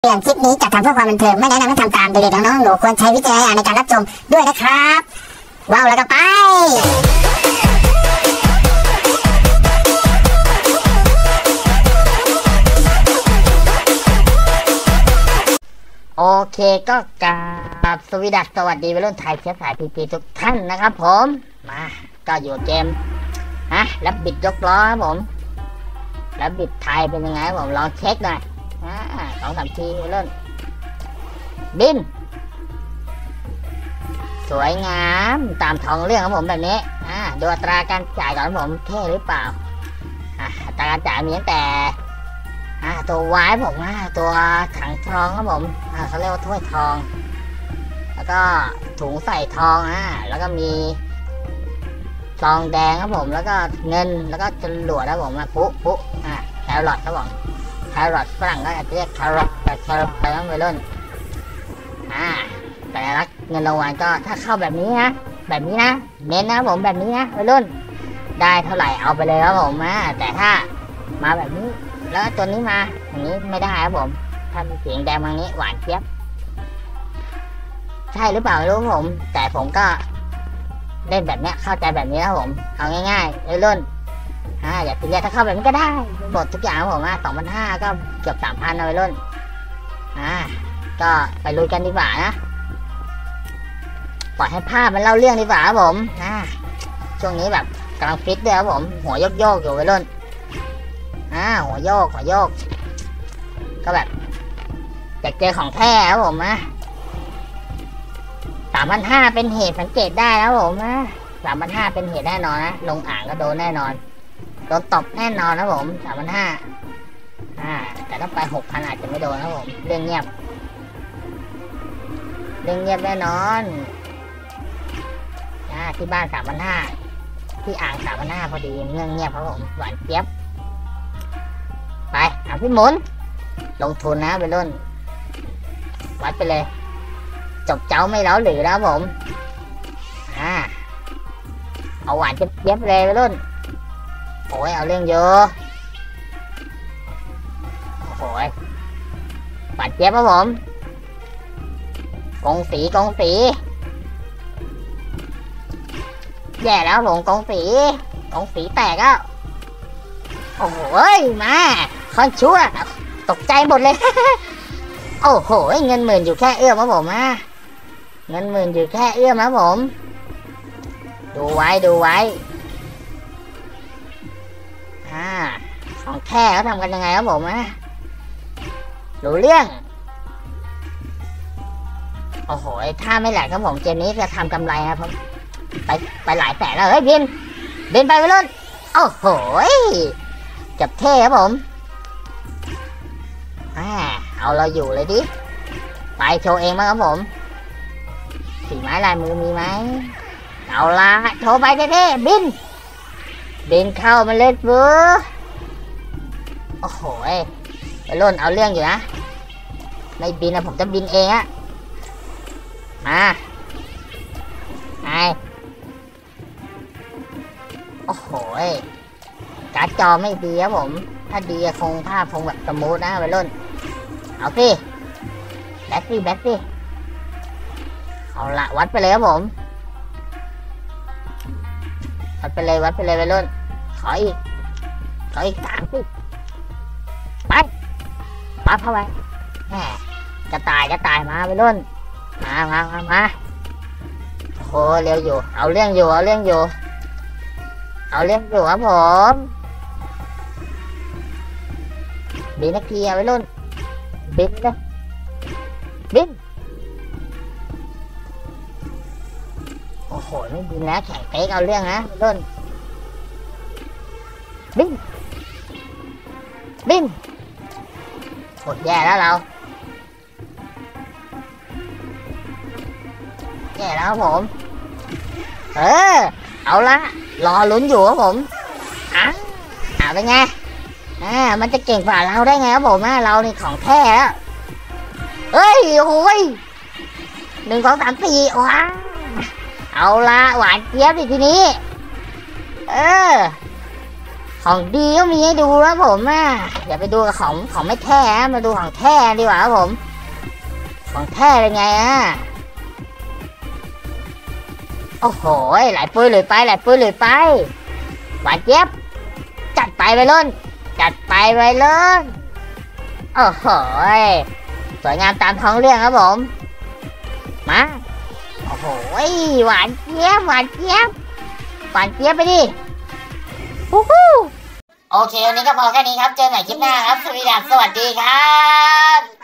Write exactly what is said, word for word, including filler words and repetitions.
เรื่องคลิปนี้จัดทำเพื่อความบันเทิงไม่แนะนำให้ทำตามเด็กๆน้องๆหนูควรใช้วิจารณญาณในการรับชมด้วยนะครับว้าวแล้วก็ไปโอเคก็กราบสวีดัสสวัสดีวัยรุ่นไทยเชื้อสายพีพีทุกท่านนะครับผมมาก็อยู่เกมฮะแล้วบิดยกล้อครับผมแล้วบิดไทยเป็นยังไงผมลองเช็คหน่อยอ่าสองสามทีเริ่มบินสวยงามตามท้องเรื่องครับผมแบบนี้อ่าดูอัตราการจ่ายก่อนครับผมเท่หรือเปล่าอ่าอัตราการจ่ายมีตั้งแต่อ่าตัววายผมอ่าตัวถังทองครับผมอ่าเขาเรียกว่าถ้วยทองแล้วก็ถุงใส่ทองอ่าแล้วก็มีซองแดงครับผมแล้วก็เงินแล้วก็จรวดครับผมมาปุ๊ปุ๊อ่าแครอทครับผมแครอทฝรั่งก็อาจจะเรียกแครอทแต่แครอทไปต้องไปเล่นอ่าแต่ละเงินรางวัลก็ถ้าเข้าแบบนี้นะแบบนี้นะเน้นนะผมแบบนี้นะไปเล่นได้เท่าไหร่เอาไปเลยครับผมอ่าแต่ถ้ามาแบบนี้แล้วตัวนี้มาอย่างนี้ไม่ได้ครับผมถ้ามีเสียงแดงบางนี้หวานเจี๊ยบใช่หรือเปล่าไม่รู้ผมแต่ผมก็เล่นแบบเนี้ยเข้าใจแบบนี้นะผมเอาง่ายๆเล่นอ่าอย่าตีเรียถ้าเข้าแบบนี้ก็ได้หมดทุกอย่างครับผมอ่ะสองพันห้าก็เกือบสามพันเลยเล่นอ่าก็ไปลุยกันดีกว่านะปล่อยให้ภาพมันเล่าเรื่องดีกว่าครับผมอ่าช่วงนี้แบบกำลังฟิตด้วยครับผมหัวโยกโยกอยู่ไปเล่นอ่าหัวโยกหัวโยกก็แบบอยากเจอของแท้ครับผมนะสามพันห้าเป็นเหตุสังเกตได้แล้วผมนะสามพันห้าเป็นเหตุแน่นอนนะลงอ่างก็โดนแน่นอนโดนตบแน่นอนนะผมสามพันห้าอ่าแต่ถ้าไปหกพันอาจจะไม่โดนนะผมเรื่องเงียบเรื่องเงียบแน่นอนอ่าที่บ้านสามพันห้าที่อ่างสามพันห้าพอดีเรื่องเงียบครับผมหวานเจี๊ยบไปเอาพี่หมุนลงทุนนะไปรุ่นวัดไปเลยจบเจ้าไม่เล้าหรือแล้วผมอ่าเอาหวานเจี๊ยบเลยไปรุ่นโอ้ยเอาเรื่องเยอะโอ้ยหวานเจี๊ยบครับผมกองสีกองสีแย่แล้วผมกองสีกองสีแตกแล้วโอ้โหมาคอนชั่วตกใจหมดเลย โอ้โหเงินหมื่นอยู่แค่เอื้อมครับผมฮะเงินหมื่นอยู่แค่เอื้อมครับผมดูไว้ดูไว้อ่าของแท้เขาทำกันยังไงครับผมฮะรู้เรื่องโอ้โหถ้าไม่แหลกครับผมเจนนี้จะทำกำไรครับผมไปไปหลายแสนแล้วเฮ้ยบินบินไปไปรุ่นโอ้โหจับเท่ครับผมอ่าเอาเราอยู่เลยดิไปโชว์เองมั้งครับผมสีไม้ลายมือมีไหมเอาละโชว์ไปเท่ๆบินบินเข้ามาเลยเว้อโอ้โหไปรุ่นเอาเรื่องอยู่นะไม่บินนะผมจะบินเองอะมาไอโอ้โหการ์ดจอไม่ดีครับผมถ้าดีคงภาพคงแบบสมูทนะไปรุ่นเอาสิแบตสิแบตสิเอาละวัดไปเลยครับผมวัดไปเลยวัดไปเลยไปรุ่นขออีกขออีกสามสิไปปั๊บเข้าไปแหมกระต่ายกระต่ายมาไปรุ่นมามามามาโอ้เร็วอยู่เอาเรื่องอยู่เอาเรื่องอยู่เอาเรื่องอยู่ครับผมบินนักเกียร์ไปรุ่นบินเลยบินโอ้โหไม่บินนะแข่งเป๊กเอาเรื่องนะรุ่นบินบินหมดแย่แล้วเราแย่แล้วครับผมเออเอาละรอลุ้นอยู่ครับผมอ่ะอ่ะเป็นไงอ่ามันจะเก่งกว่าเราได้ไงครับผมอ่ะเรานี่ของแท้แล้วเฮ้ยโอ้ยหนึ่งสองสามสี่ว้าเอาละหวานเจี๊ยบอีกทีนี้เออของดีก็มีให้ดูครับผมอ่ะอย่าไปดูกับของของไม่แท้มาดูของแท้ดีกว่าครับผมของแท้เป็นไงอ่ะโอ้โหหลายปุ้ยเลยไปหลายปุ้ยเลยไปหวานเจี๊ยบจัดไปไปล้นจัดไปไปล้นโอ้โหสวยงามตามท้องเรื่องครับผมมาโอ้โหหวานเจี๊ยบหวานเจี๊ยบหวานเจี๊ยบไปดิฮู้ฮู้โอเควันนี้ก็พอแค่นี้ครับเจอกันใหม่คลิปหน้าครับสวัสดีครับ